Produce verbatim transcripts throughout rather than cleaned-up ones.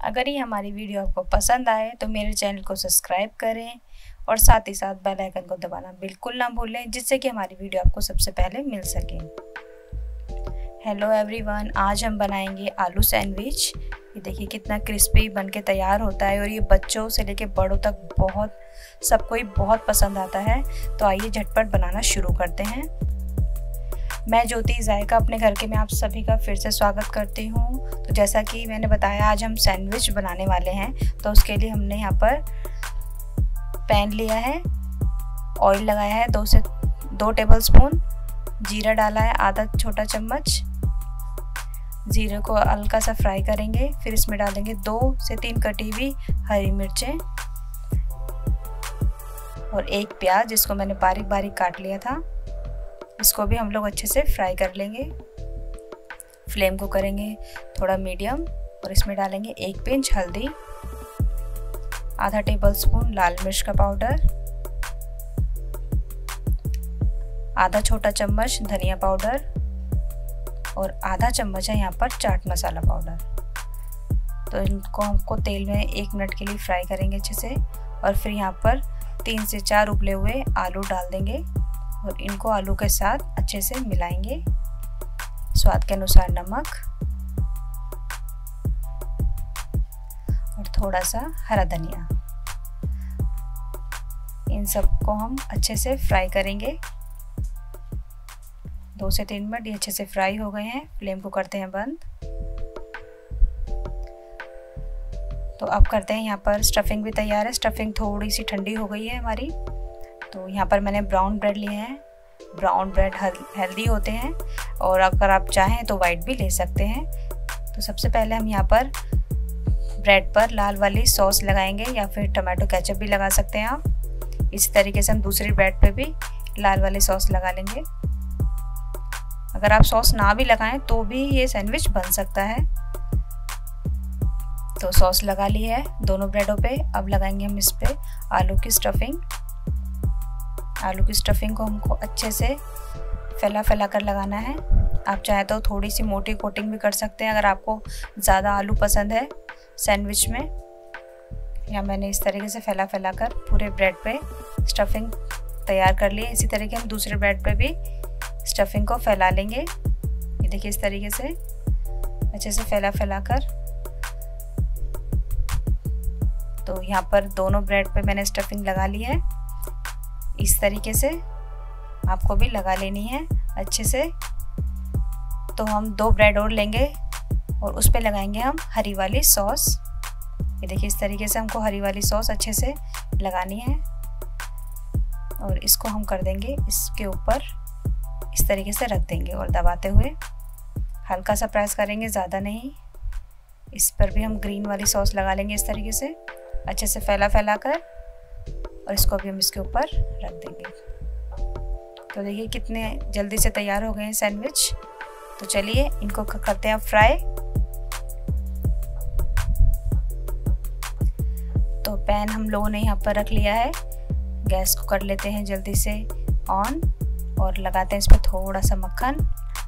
अगर ये हमारी वीडियो आपको पसंद आए तो मेरे चैनल को सब्सक्राइब करें और साथ ही साथ बेल आइकन को दबाना बिल्कुल ना भूलें, जिससे कि हमारी वीडियो आपको सबसे पहले मिल सके। हेलो एवरीवन, आज हम बनाएंगे आलू सैंडविच। ये देखिए कितना क्रिस्पी बनके तैयार होता है और ये बच्चों से लेके बड़ों तक बहुत सबको ही बहुत पसंद आता है। तो आइए झटपट बनाना शुरू करते हैं। मैं ज्योति जायका अपने घर के में आप सभी का फिर से स्वागत करती हूँ। तो जैसा कि मैंने बताया, आज हम सैंडविच बनाने वाले हैं। तो उसके लिए हमने यहाँ पर पैन लिया है, ऑयल लगाया है दो से दो टेबलस्पून, जीरा डाला है आधा छोटा चम्मच। जीरे को हल्का सा फ्राई करेंगे, फिर इसमें डालेंगे दो से तीन कटी हुई हरी मिर्चें और एक प्याज जिसको मैंने बारीक बारीक काट लिया था। इसको भी हम लोग अच्छे से फ्राई कर लेंगे। फ्लेम को करेंगे थोड़ा मीडियम और इसमें डालेंगे एक पिंच हल्दी, आधा टेबलस्पून लाल मिर्च का पाउडर, आधा छोटा चम्मच धनिया पाउडर और आधा चम्मच है यहाँ पर चाट मसाला पाउडर। तो इनको हमको तेल में एक मिनट के लिए फ्राई करेंगे अच्छे से और फिर यहाँ पर तीन से चार उबले हुए आलू डाल देंगे और इनको आलू के साथ अच्छे से मिलाएंगे। स्वाद के अनुसार नमक और थोड़ा सा हरा धनिया। इन सबको हम अच्छे से फ्राई करेंगे। दो से तीन मिनट ये अच्छे से फ्राई हो गए हैं। फ्लेम को करते हैं बंद। तो अब करते हैं, यहाँ पर स्टफिंग भी तैयार है। स्टफिंग थोड़ी सी ठंडी हो गई है हमारी। तो यहाँ पर मैंने ब्राउन ब्रेड लिए हैं। ब्राउन ब्रेड हेल्दी होते हैं और अगर आप चाहें तो वाइट भी ले सकते हैं। तो सबसे पहले हम यहाँ पर ब्रेड पर लाल वाली सॉस लगाएंगे या फिर टमाटो केचप भी लगा सकते हैं आप। इसी तरीके से हम दूसरी ब्रेड पे भी लाल वाली सॉस लगा लेंगे। अगर आप सॉस ना भी लगाएं तो भी ये सैंडविच बन सकता है। तो सॉस लगा ली है दोनों ब्रेडों पे। अब लगाएंगे हम इस पे आलू की स्टफिंग। आलू की स्टफिंग को हमको अच्छे से फैला फैला कर लगाना है। आप चाहे तो थोड़ी सी मोटी कोटिंग भी कर सकते हैं अगर आपको ज़्यादा आलू पसंद है सैंडविच में। या मैंने इस तरीके से फैला फैला कर पूरे ब्रेड पे स्टफिंग तैयार कर ली है। इसी तरीके हम दूसरे ब्रेड पे भी स्टफिंग को फैला लेंगे। ये देखिए इस तरीके से अच्छे से फैला फैला कर। तो यहाँ पर दोनों ब्रेड पे मैंने स्टफिंग लगा ली है। इस तरीके से आपको भी लगा लेनी है अच्छे से। तो हम दो ब्रेड और लेंगे और उस पे लगाएंगे हम हरी वाली सॉस। ये देखिए इस तरीके से हमको हरी वाली सॉस अच्छे से लगानी है और इसको हम कर देंगे इसके ऊपर, इस तरीके से रख देंगे और दबाते हुए हल्का सा प्रेस करेंगे, ज़्यादा नहीं। इस पर भी हम ग्रीन वाली सॉस लगा लेंगे इस तरीके से अच्छे से फैला फैला कर और इसको भी हम इसके ऊपर रख देंगे। तो देखिए कितने जल्दी से तैयार हो गए हैं सैंडविच। तो चलिए इनको करते हैं फ्राई। तो पैन हम लोगों ने यहाँ पर रख लिया है। गैस को कर लेते हैं जल्दी से ऑन और लगाते हैं इस पर थोड़ा सा मक्खन।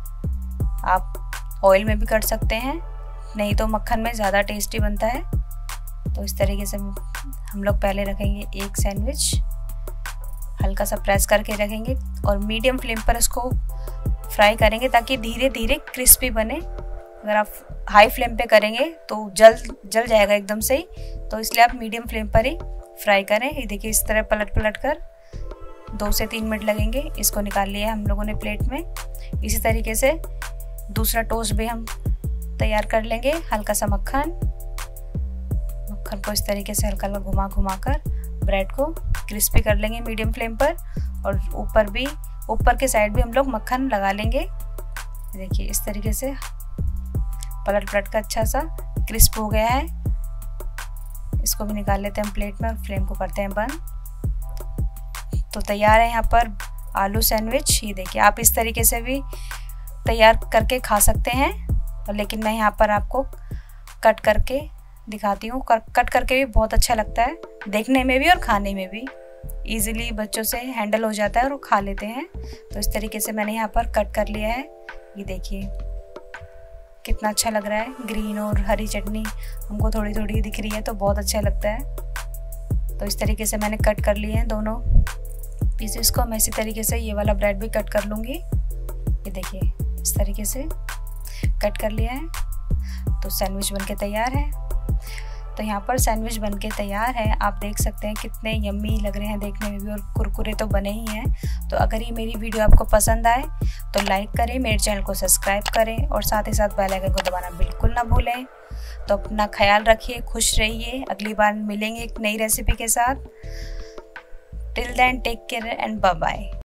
आप ऑयल में भी कर सकते हैं, नहीं तो मक्खन में ज़्यादा टेस्टी बनता है। तो इस तरीके से हम लोग पहले रखेंगे एक सैंडविच, हल्का सा प्रेस करके रखेंगे और मीडियम फ्लेम पर इसको फ्राई करेंगे ताकि धीरे धीरे क्रिस्पी बने। अगर आप हाई फ्लेम पे करेंगे तो जल जल जाएगा एकदम से ही। तो इसलिए आप मीडियम फ्लेम पर ही फ्राई करें। ये देखिए इस तरह पलट पलट कर दो से तीन मिनट लगेंगे। इसको निकाल लिया हम लोगों ने प्लेट में। इसी तरीके से दूसरा टोस्ट भी हम तैयार कर लेंगे। हल्का सा मक्खन मक्खन को इस तरीके से हल्का हल्का घुमा घुमा कर ब्रेड को क्रिस्पी कर लेंगे मीडियम फ्लेम पर और ऊपर भी ऊपर के साइड भी हम लोग मक्खन लगा लेंगे। देखिए इस तरीके से पलट पलट कर अच्छा सा क्रिस्प हो गया है। इसको भी निकाल लेते हैं हम प्लेट में और फ्लेम को करते हैं बंद। तो तैयार है यहाँ पर आलू सैंडविच। ये देखिए आप इस तरीके से भी तैयार करके खा सकते हैं, लेकिन मैं यहाँ पर आपको कट करके दिखाती हूँ। कट करके भी बहुत अच्छा लगता है देखने में भी और खाने में भी। इजीली बच्चों से हैंडल हो जाता है और वो खा लेते हैं। तो इस तरीके से मैंने यहाँ पर कट कर लिया है। ये देखिए कितना अच्छा लग रहा है। ग्रीन और हरी चटनी हमको थोड़ी थोड़ी दिख रही है तो बहुत अच्छा लगता है। तो इस तरीके से मैंने कट कर लिए हैं दोनों पीसेस को। मैं इसी तरीके से ये वाला ब्रेड भी कट कर लूँगी। ये देखिए इस तरीके से कट कर लिया है। तो सैंडविच बनके तैयार है। तो यहाँ पर सैंडविच बनके तैयार है। आप देख सकते हैं कितने यम्मी लग रहे हैं देखने में भी, और कुरकुरे तो बने ही हैं। तो अगर ये मेरी वीडियो आपको पसंद आए तो लाइक करें, मेरे चैनल को सब्सक्राइब करें और साथ ही साथ बेल आइकन को दबाना बिल्कुल ना भूलें। तो अपना ख्याल रखिए, खुश रहिए। अगली बार मिलेंगे एक नई रेसिपी के साथ। Till then take care and bye bye.